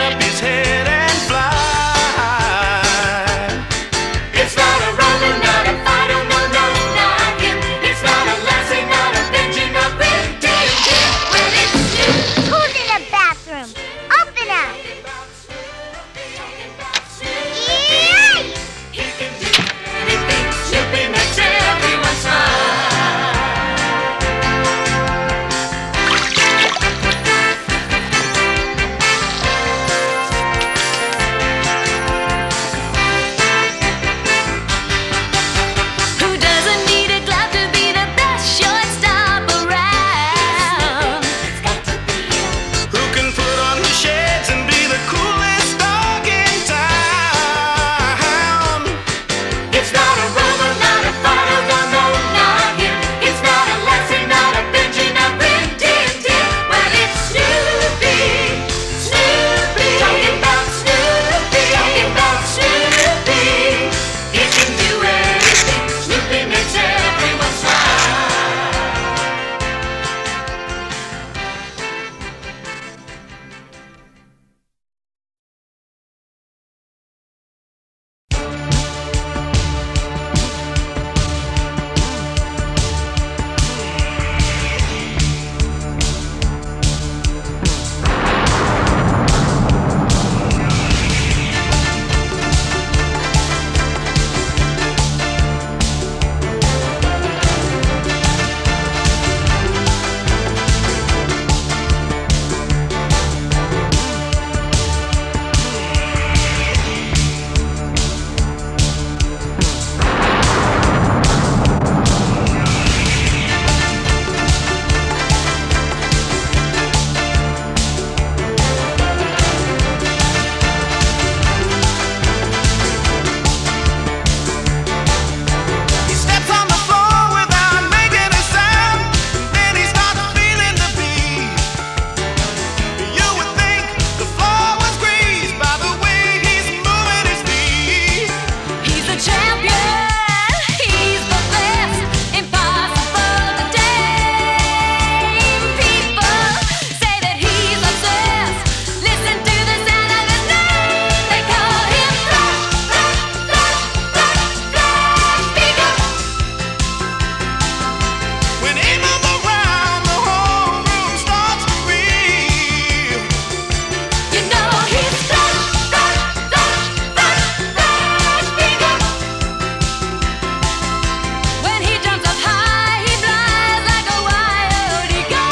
up his head and fly. It's not a rover, not a fighter, no, no, not him. It's not a lassie, not a Benji, not Rin Tin Tin. Well, it's you. Who's in the bathroom? Open up. Yay! He can do anything. Snoopy makes everyone smile. Who doesn't need a glove to be the best shortstop around? It's got to be you. Who can put on the shades and be the coolest dog in town? It's not a rover, not a fighter, no, no, not him. It's not a lassie, not a Benji, not Rin Tin Tin. Well, it's Snoopy, Snoopy. Talking about Snoopy, talking about Snoopy. He can do anything. Snoopy makes everyone smile. He steps on the floor without making a sound, and then he starts feeling the beat. You would think the floor was greased by the way he's moving his feet. He's a champion, he's the best, impossible to tame. People say that he's obsessed. Listen to the sound of his name. They call him Flash, Flash, Flash, Flash, Flash Beagle. When he moves around, the whole room starts to reel. You know he's Flash, Flash, Flash, Flash, Flash Beagle. When he jumps up high, he flies like a wild eagle.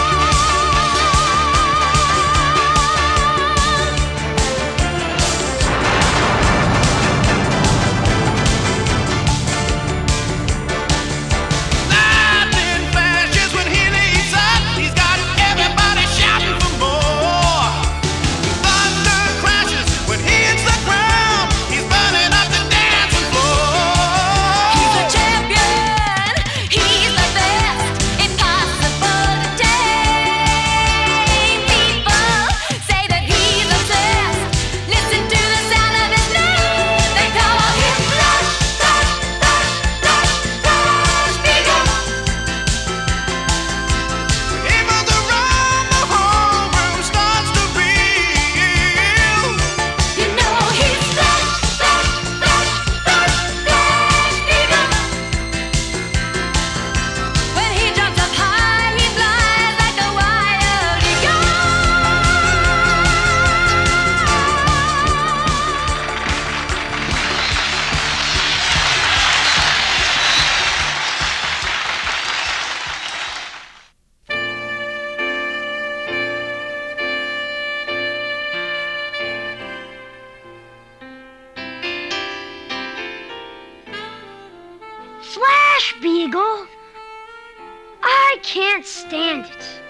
Lightning flashes when he leaps up. He's got everybody shouting for more. Thunder crashes when he hits the ground. He's burning up the dancing floor. He's a champion, he's the best, impossible to tame. People say that he's obsessed. Listen to the sound of his name. They call him Flash, Flash, Flash, Flash, Flash Beagle. When he moves around, the whole room starts to reel. You know he's Flash, Flash, Flash, Flash, Flash Beagle. When he jumps up high, he flies like a wild eagle. Flash Beagle. I can't stand it.